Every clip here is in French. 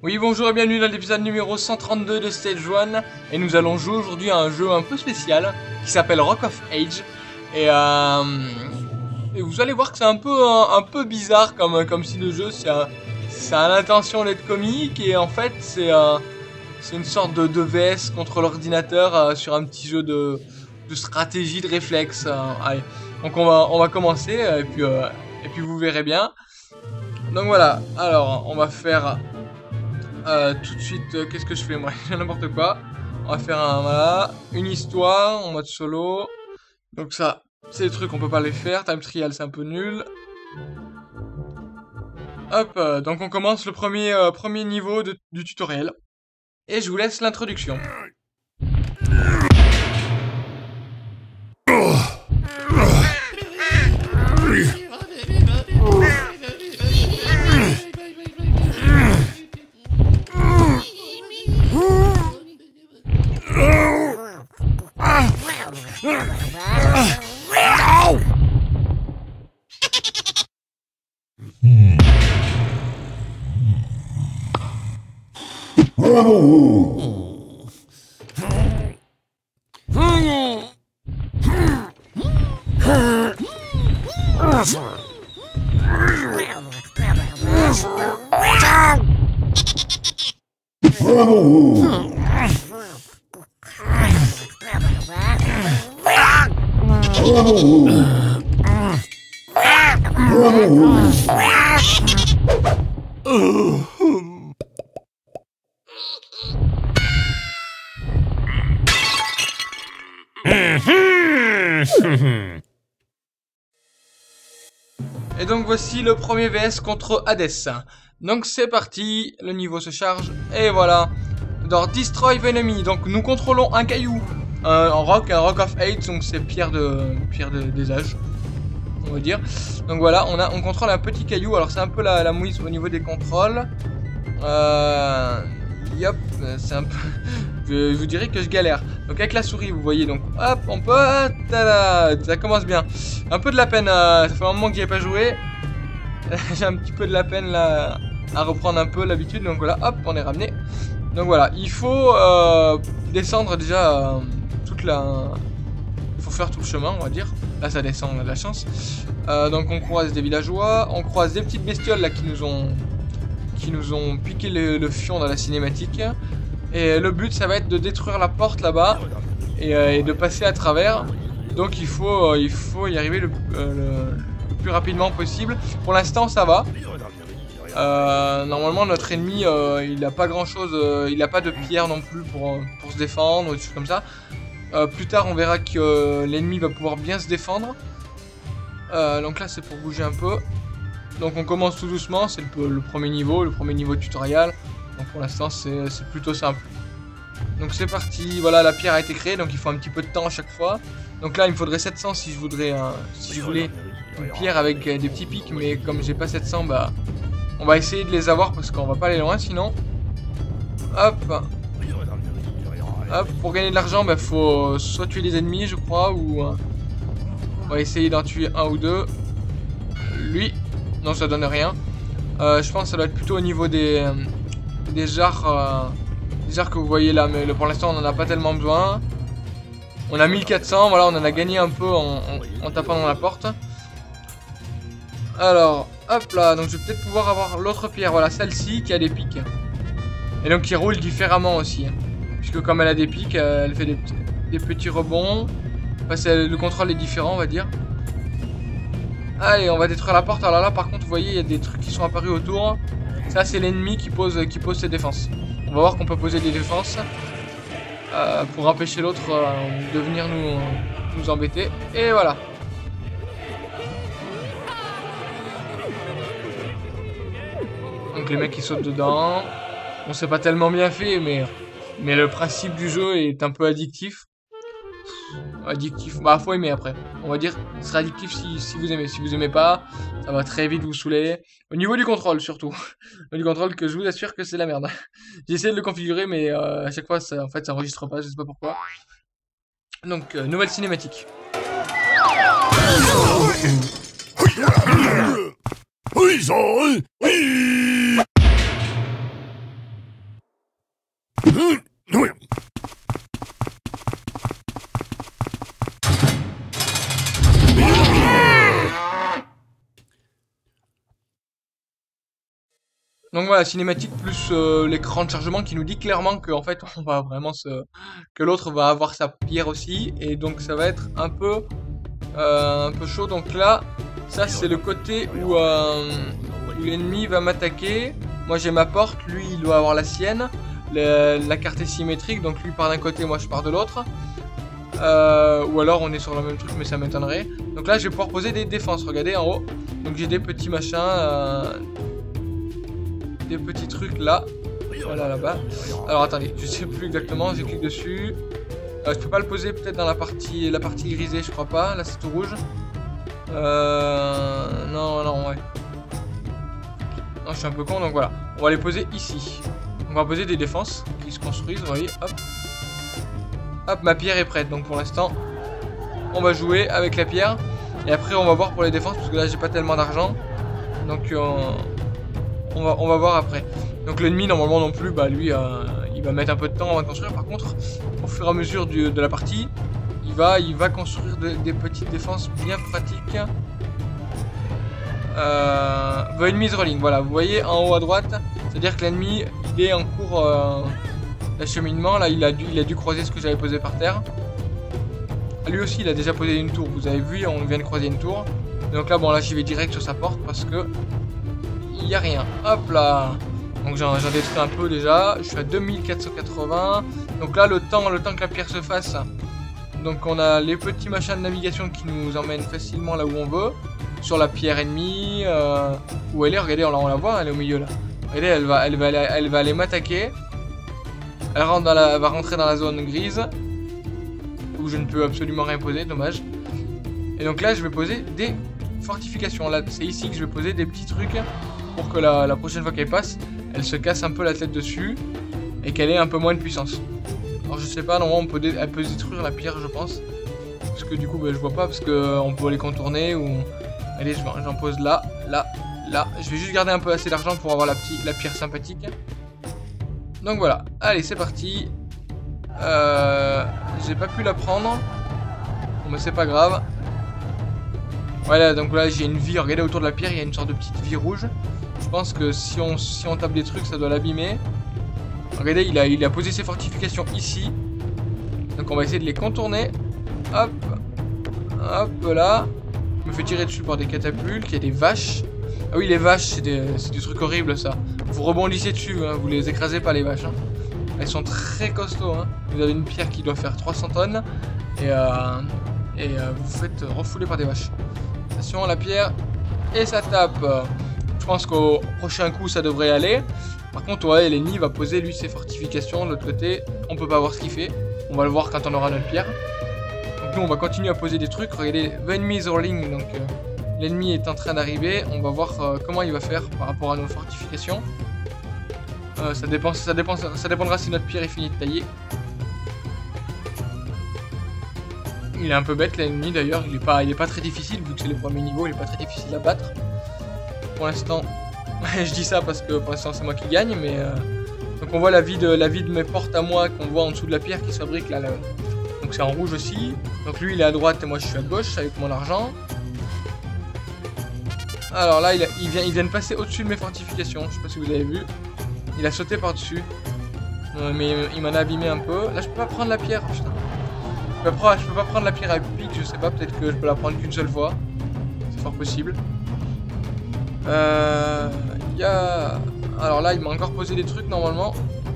Oui, bonjour et bienvenue dans l'épisode numéro 132 de Stage 1. Et nous allons jouer aujourd'hui à un jeu un peu spécial qui s'appelle Rock of Age. Et vous allez voir que c'est un peu bizarre comme style de jeu. Ça a l'intention d'être comique et en fait c'est une sorte de VS contre l'ordinateur sur un petit jeu de stratégie, de réflexe. Allez, donc on va commencer et puis vous verrez bien. Donc voilà, alors on va faire tout de suite, qu'est-ce que je fais moi? N'importe quoi. On va faire voilà, une histoire en mode solo. Donc ça, c'est des trucs on peut pas les faire. Time trial c'est un peu nul. Hop, donc on commence le premier niveau du tutoriel. Et je vous laisse l'introduction. Et donc voici le premier VS contre Hades. Donc c'est parti, le niveau se charge, et voilà. Dans Destroy the Enemy, donc nous contrôlons un caillou, un rock of Age, donc c'est pierre des âges, on va dire. Donc voilà, on contrôle un petit caillou, alors c'est un peu la mouise au niveau des contrôles. Yop, c'est un peu... je vous dirais que je galère. Donc avec la souris, vous voyez, donc hop, on peut... Tada, ça commence bien. Un peu de la peine, ça fait un moment que j'y ai pas joué. J'ai un petit peu de la peine là à reprendre un peu l'habitude, donc voilà, hop, on est ramené. Donc voilà, il faut descendre déjà toute la... Il faut faire tout le chemin, on va dire. Là ça descend, on a de la chance. Donc on croise des villageois, on croise des petites bestioles là qui nous ont piqué le fion dans la cinématique. Et le but ça va être de détruire la porte là-bas et de passer à travers. Donc il faut y arriver le plus rapidement possible. Pour l'instant ça va. Normalement notre ennemi il a pas grand chose, il a pas de pierre non plus pour se défendre ou des choses comme ça. Plus tard on verra que l'ennemi va pouvoir bien se défendre. Donc là c'est pour bouger un peu. Donc on commence tout doucement, c'est le premier niveau tutoriel. Donc pour l'instant c'est plutôt simple. Donc c'est parti, voilà la pierre a été créée, donc il faut un petit peu de temps à chaque fois. Donc là il me faudrait 700 si je voulais une pierre avec des petits pics, mais comme j'ai pas 700, bah on va essayer de les avoir parce qu'on va pas aller loin sinon. Hop. Hop, pour gagner de l'argent, bah faut soit tuer les ennemis je crois, ou on va essayer d'en tuer un ou deux. Lui, non ça donne rien. Je pense que ça doit être plutôt au niveau des jarres que vous voyez là, mais pour l'instant on en a pas tellement besoin. On a 1400, voilà, on en a gagné un peu en tapant dans la porte. Alors, hop là, donc je vais peut-être pouvoir avoir l'autre pierre, voilà, celle-ci qui a des pics. Et donc qui roule différemment aussi. Puisque comme elle a des pics, elle fait des petits rebonds. Enfin, le contrôle est différent, on va dire. Allez, on va détruire la porte. Alors là, par contre, vous voyez, il y a des trucs qui sont apparus autour. Ça, c'est l'ennemi qui pose ses défenses. On va voir qu'on peut poser des défenses pour empêcher l'autre de venir nous embêter. Et voilà. Donc les mecs qui sautent dedans. Bon, c'est pas tellement bien fait, mais le principe du jeu est un peu addictif. Addictif, bah faut aimer après. On va dire ce sera addictif si vous aimez. Si vous aimez pas, ça va très vite vous saouler. Au niveau du contrôle surtout. Au niveau du contrôle que je vous assure que c'est la merde. J'ai essayé de le configurer mais à chaque fois ça, en fait ça enregistre pas, je sais pas pourquoi. Donc nouvelle cinématique. Donc voilà, cinématique plus l'écran de chargement qui nous dit clairement que en fait on va vraiment que l'autre va avoir sa pierre aussi, et donc ça va être un peu chaud. Donc là, ça c'est le côté où l'ennemi va m'attaquer. Moi j'ai ma porte, lui il doit avoir la sienne. La carte est symétrique, donc lui part d'un côté, moi je pars de l'autre. Ou alors on est sur le même truc, mais ça m'étonnerait. Donc là je vais pouvoir poser des défenses, regardez en haut. Donc j'ai des petits machins, des petits trucs là. Voilà là-bas. Alors attendez, je sais plus exactement, je clique dessus. Je peux pas le poser peut-être dans la partie grisée, je crois pas. Là c'est tout rouge. Non, ouais. Non, je suis un peu con, donc voilà. On va les poser ici. On va poser des défenses qui se construisent, vous voyez, hop. Hop, ma pierre est prête, donc pour l'instant, on va jouer avec la pierre. Et après, on va voir pour les défenses, parce que là, j'ai pas tellement d'argent. Donc, on va voir après. Donc, l'ennemi, normalement non plus, bah lui, il va mettre un peu de temps avant de construire. Par contre, au fur et à mesure de la partie, il va construire des petites défenses bien pratiques. The enemy is rolling, voilà, vous voyez en haut à droite, c'est-à-dire que l'ennemi il est en cours d'acheminement. Là il a dû croiser ce que j'avais posé par terre. Lui aussi il a déjà posé une tour, vous avez vu, on vient de croiser une tour. Donc là bon, là j'y vais direct sur sa porte parce que il n'y a rien. Hop là. Donc j'en détruis un peu déjà, je suis à 2480. Donc là le temps que la pierre se fasse, donc on a les petits machins de navigation qui nous emmènent facilement là où on veut. Sur la pierre ennemie, où elle est, regardez, on la voit, elle est au milieu là. Regardez, elle va aller m'attaquer. Elle va rentrer dans la zone grise, où je ne peux absolument rien poser, dommage. Et donc là, je vais poser des fortifications. Là, c'est ici que je vais poser des petits trucs, pour que la prochaine fois qu'elle passe, elle se casse un peu la tête dessus, et qu'elle ait un peu moins de puissance. Alors je sais pas, normalement elle peut détruire la pierre, je pense. Parce que du coup, bah, je vois pas, parce qu'on peut les contourner, ou... Allez, j'en pose là. Je vais juste garder un peu assez d'argent pour avoir la pierre sympathique. Donc voilà. Allez, c'est parti. J'ai pas pu la prendre. Bon, mais c'est pas grave. Voilà, donc là, j'ai une vie. Regardez, autour de la pierre, il y a une sorte de petite vie rouge. Je pense que si on tape des trucs, ça doit l'abîmer. Regardez, il a posé ses fortifications ici. Donc on va essayer de les contourner. Hop. Hop là. Je me fais tirer dessus par des catapultes, il y a des vaches. Ah oui, les vaches, c'est des trucs horribles ça. Vous rebondissez dessus, hein, vous les écrasez pas les vaches. Hein. Elles sont très costauds. Hein. Vous avez une pierre qui doit faire 300 tonnes. Et vous vous faites refouler par des vaches. Attention, la pierre. Et ça tape. Je pense qu'au prochain coup, ça devrait aller. Par contre, ouais, l'ennemi va poser lui ses fortifications de l'autre côté. On peut pas voir ce qu'il fait. On va le voir quand on aura notre pierre. Donc nous on va continuer à poser des trucs. Regardez, the enemy is rolling, donc l'ennemi est en train d'arriver. On va voir comment il va faire par rapport à nos fortifications. Ça dépendra si notre pierre est finie de tailler. Il est un peu bête l'ennemi d'ailleurs, il est pas très difficile vu que c'est les premiers niveaux, il est pas très difficile à battre. Pour l'instant, je dis ça parce que pour l'instant c'est moi qui gagne, mais donc on voit la vie de mes portes à moi qu'on voit en dessous de la pierre qui se fabrique là. Donc c'est en rouge aussi. Donc lui il est à droite et moi je suis à gauche avec mon argent. Alors là il vient de passer au-dessus de mes fortifications. Je sais pas si vous avez vu. Il a sauté par-dessus. Mais il m'en a abîmé un peu. Là je peux pas prendre la pierre. Putain. Je peux pas prendre la pierre à pic. Je sais pas, peut-être que je peux la prendre qu'une seule fois. C'est fort possible. Alors là il m'a encore posé des trucs normalement.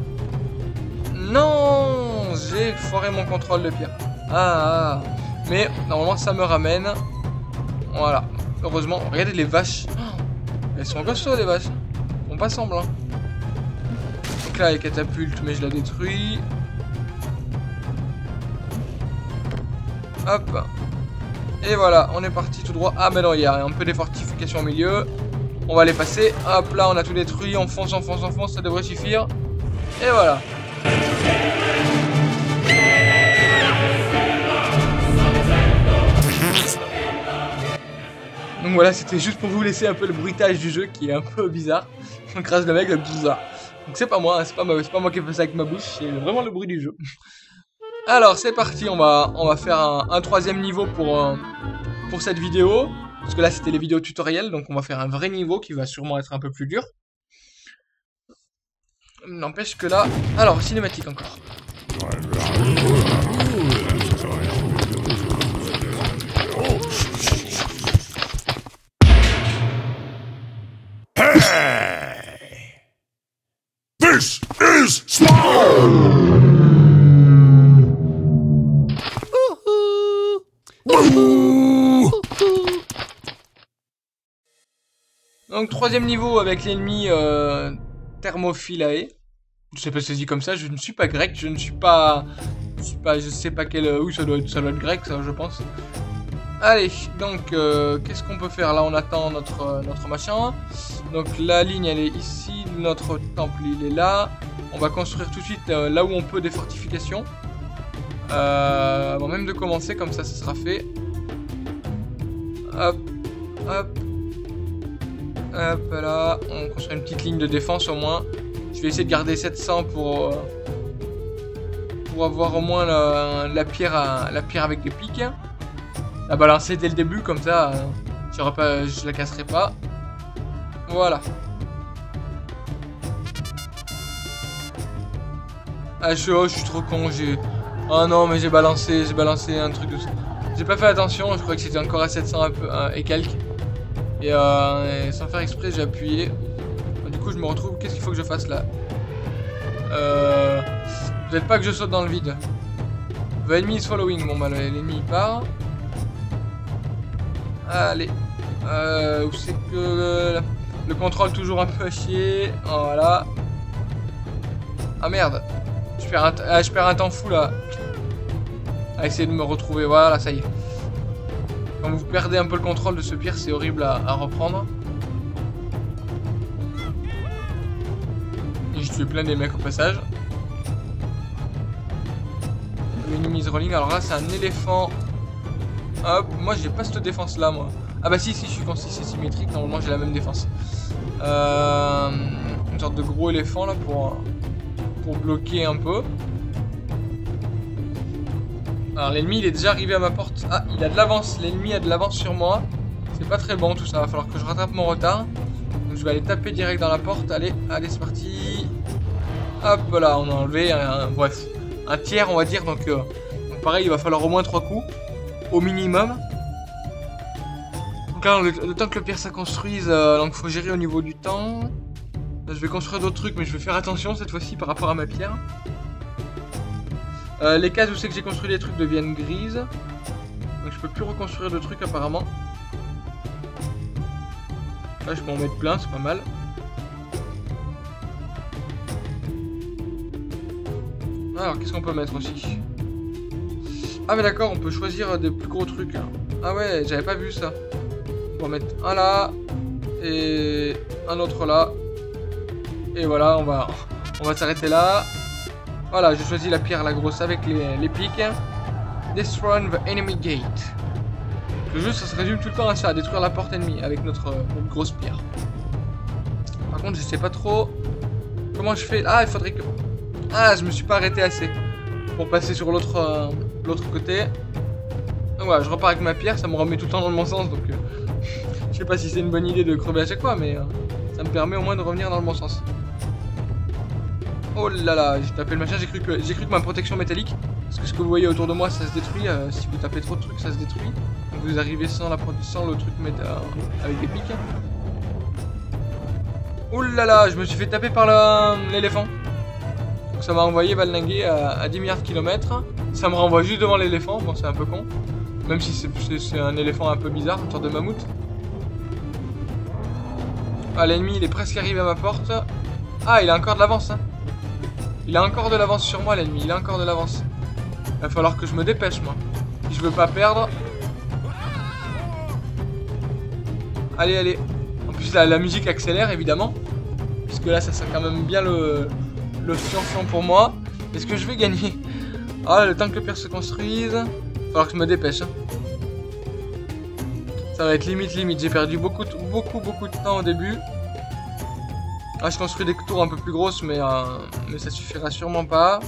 Non, j'ai foiré mon contrôle de pierre. Mais normalement ça me ramène. Voilà. Heureusement, regardez les vaches. Elles sont costauds les vaches. Elles font pas semblant. Donc là les catapultes, mais je la détruis. Hop. Et voilà, on est parti tout droit. Ah mais non, il y a un peu des fortifications au milieu. On va les passer. Hop là, on a tout détruit. On fonce, ça devrait suffire. Et voilà. Donc voilà, c'était juste pour vous laisser un peu le bruitage du jeu qui est un peu bizarre. On crase le mec comme tout ça. Donc c'est pas moi, c'est pas moi qui fais ça avec ma bouche, c'est vraiment le bruit du jeu. Alors c'est parti, on va faire un troisième niveau pour cette vidéo. Parce que là c'était les vidéos tutoriels, donc on va faire un vrai niveau qui va sûrement être un peu plus dur. N'empêche que là... Alors, cinématique encore. Hey! This is small! Donc, troisième niveau avec l'ennemi Thermophilae. Je sais pas si c'est dit comme ça, je ne suis pas grec, je sais pas quel... oui, ça doit être grec, ça, je pense. Allez, donc, qu'est-ce qu'on peut faire? Là, on attend notre machin. Donc, la ligne, elle est ici. Notre temple, il est là. On va construire tout de suite là où on peut des fortifications. Avant même de commencer, comme ça sera fait. Hop, hop. Hop là, on construit une petite ligne de défense au moins. Je vais essayer de garder 700 pour avoir au moins la pierre avec des pics. La balancer dès le début, comme ça, je la casserai pas. Voilà. Ah, je suis trop con, oh non, mais j'ai balancé un truc de ça. J'ai pas fait attention, je crois que c'était encore à 700 un peu, et quelques. Et sans faire exprès, j'ai appuyé. Du coup, je me retrouve. Qu'est-ce qu'il faut que je fasse là? Peut-être pas que je saute dans le vide. The enemy is following. Bon, bah, l'ennemi il part. Allez. Où c'est que le contrôle toujours un peu à chier. Voilà. Ah merde. Je perds un temps fou là. À essayer de me retrouver. Voilà, ça y est. Quand vous perdez un peu le contrôle de ce pierre, c'est horrible à reprendre. Et je tue plein des mecs au passage. Enemies rolling. Alors là, c'est un éléphant. Hop, moi j'ai pas cette défense là, moi. Ah bah si, je suis conscient, c'est symétrique. Normalement, j'ai la même défense. Une sorte de gros éléphant là pour bloquer un peu. Alors l'ennemi il est déjà arrivé à ma porte. Ah, il a de l'avance, l'ennemi a de l'avance sur moi. C'est pas très bon tout ça, va falloir que je rattrape mon retard. Donc je vais aller taper direct dans la porte. Allez, c'est parti. Hop là, on a enlevé un tiers on va dire. Donc pareil, il va falloir au moins 3 coups. Au minimum. Donc là, le temps que le pierre ça construise, donc faut gérer au niveau du temps. Là, je vais construire d'autres trucs, mais je vais faire attention cette fois-ci par rapport à ma pierre. Les cases où c'est que j'ai construit des trucs deviennent grises. Donc je peux plus reconstruire de trucs apparemment. Là je peux en mettre plein, c'est pas mal. Alors qu'est-ce qu'on peut mettre aussi? Ah mais d'accord, on peut choisir des plus gros trucs. Ah ouais, j'avais pas vu ça. On va mettre un là. Et un autre là. Et voilà, on va s'arrêter là. Voilà, j'ai choisi la pierre, la grosse, avec les pics. Destroy the enemy gate. Le jeu, ça se résume tout le temps à ça, à détruire la porte ennemie avec notre grosse pierre. Par contre, je sais pas trop comment je fais. Ah, il faudrait que... Ah, je me suis pas arrêté assez pour passer sur l'autre côté. Donc voilà, je repars avec ma pierre, ça me remet tout le temps dans le bon sens, donc... je sais pas si c'est une bonne idée de crever à chaque fois, mais ça me permet au moins de revenir dans le bon sens. Oh là là, j'ai tapé le machin, j'ai cru que ma protection métallique, parce que ce que vous voyez autour de moi ça se détruit, si vous tapez trop de trucs ça se détruit. Donc vous arrivez sans le truc avec des pics. Oh là là, je me suis fait taper par l'éléphant. Donc ça m'a envoyé vallinguer à 10 milliards de kilomètres. Ça me renvoie juste devant l'éléphant, bon c'est un peu con. Même si c'est un éléphant un peu bizarre, une sorte de mammouth. Ah, l'ennemi il est presque arrivé à ma porte. Ah, il a encore de l'avance hein. Il a encore de l'avance sur moi l'ennemi, il a encore de l'avance. Il va falloir que je me dépêche moi. Si je veux pas perdre. Allez, allez. En plus la musique accélère évidemment. Puisque là ça sent quand même bien le fion pour moi. Est-ce que je vais gagner? Ah, le temps que le pierre se construise. Il va falloir que je me dépêche. Hein. Ça va être limite. J'ai perdu beaucoup de temps au début. Ah, je construis des tours un peu plus grosses, mais ça suffira sûrement pas.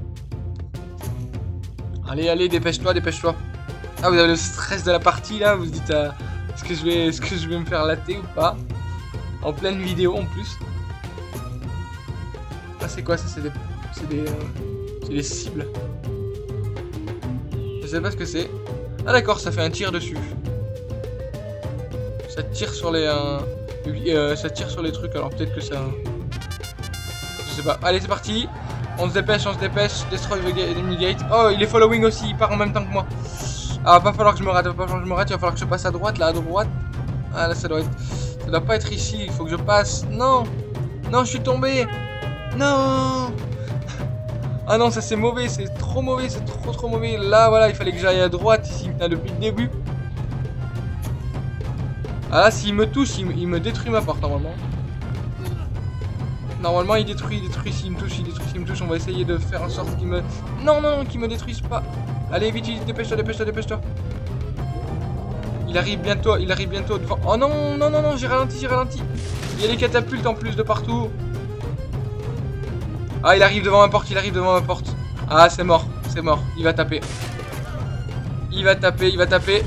Allez, allez, dépêche-toi. Ah, vous avez le stress de la partie là, vous vous dites est-ce que je vais me faire latter ou pas? En pleine vidéo en plus. Ah, c'est quoi ça? C'est des cibles. Je sais pas ce que c'est. Ah d'accord, ça fait un tir dessus. Ça tire sur les... ça tire sur les trucs, alors peut-être que ça... Je sais pas. Allez, c'est parti. On se dépêche, on se dépêche. Destroy the enemy gate. Oh, il est following aussi, il part en même temps que moi. Ah, va falloir que je me rate, va falloir que je me rate. Il va falloir que je passe à droite, là, à droite. Ah, là, ça doit être... Ça doit pas être ici, il faut que je passe. Non. Non, je suis tombé. Non. Ah non, ça c'est mauvais, c'est trop mauvais, c'est trop mauvais. Là, voilà, il fallait que j'aille à droite ici, là, depuis le début. Ah là, s'il me touche, il me détruit ma porte, normalement. Normalement, il détruit, s'il me touche, s'il me touche. On va essayer de faire en sorte qu'il me... Non, non, qu'il me détruise pas. Allez, vite, dépêche-toi, dépêche-toi, dépêche-toi. Il arrive bientôt devant... Oh non, non, non, non, j'ai ralenti, j'ai ralenti. Il y a des catapultes en plus de partout. Ah, il arrive devant ma porte, il arrive devant ma porte. Ah, c'est mort, c'est mort. Il va taper. Il va taper, il va taper.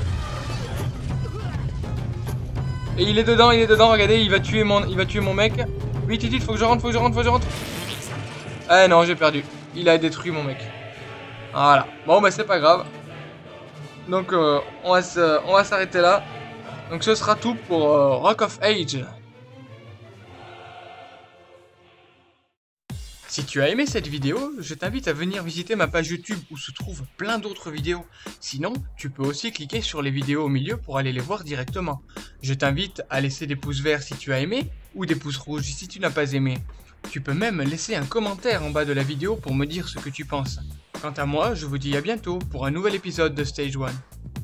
Et il est dedans, regardez, il va tuer mon mec. Vite, vite, faut que je rentre, faut que je rentre, faut que je rentre. Ah non, j'ai perdu. Il a détruit mon mec. Voilà. Bon, bah c'est pas grave. Donc, on va s'arrêter là. Donc, ce sera tout pour Rock of Age. Si tu as aimé cette vidéo, je t'invite à venir visiter ma page YouTube où se trouvent plein d'autres vidéos. Sinon, tu peux aussi cliquer sur les vidéos au milieu pour aller les voir directement. Je t'invite à laisser des pouces verts si tu as aimé ou des pouces rouges si tu n'as pas aimé. Tu peux même laisser un commentaire en bas de la vidéo pour me dire ce que tu penses. Quant à moi, je vous dis à bientôt pour un nouvel épisode de Stage 1.